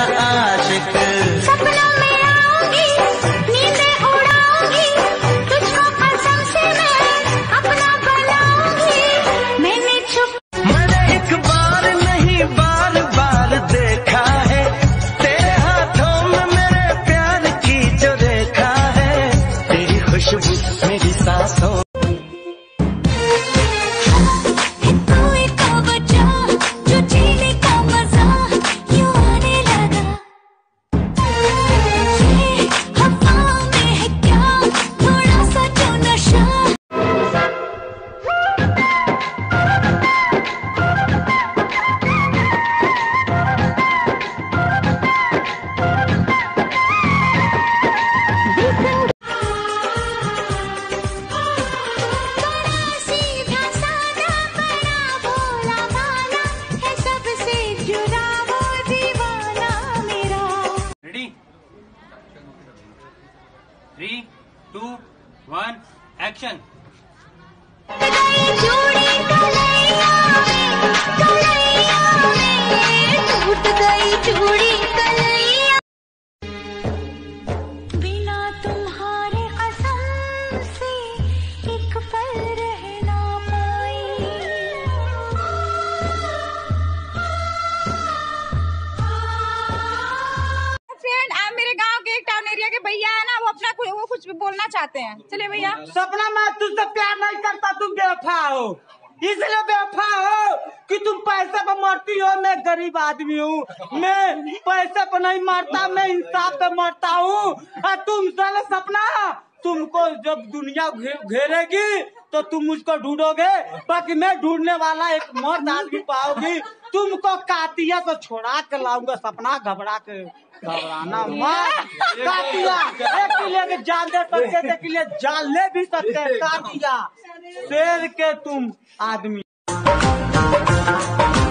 आशिक। सपनों में आऊंगी, नींदें उड़ाऊंगी, तुझको कसम से मैं अपना बनाऊंगी। मैंने एक बार नहीं बार बार देखा है तेरे हाथों में मेरे प्यार की जो रेखा है। तेरी खुशबू मेरी सांसों। Three, 2, 1, action! टूट गई चूड़ी कलैया, बिना तुम्हारे कसम से एक पल रह ना पाई। फ्रेंड, आप मेरे गांव के एक टाउन एरिया के भैया है ना, वो अपना वो कुछ भी बोलना चाहते हैं। चलिए भैया। सपना, मैं तुझसे प्यार नहीं करता, तुम बेवफा हो। इसलिए बेवफा हो कि तुम पैसे पे मरती हो। मैं गरीब आदमी हूँ, मैं पैसे पे नहीं मरता, मैं इंसाफ पे मरता हूँ। और तुम साले सपना, तुमको जब दुनिया घेरेगी तो तुम मुझको ढूंढोगे, बाकी मैं ढूंढने वाला एक मर्द आदमी पाओगी। तुमको कातिया से छोड़ा के लाऊंगा। सपना, घबराना मत। कातिया एक किले के जान दे सकते थे, किले जान ले भी सकते हैं। कातिया शेर के तुम आदमी।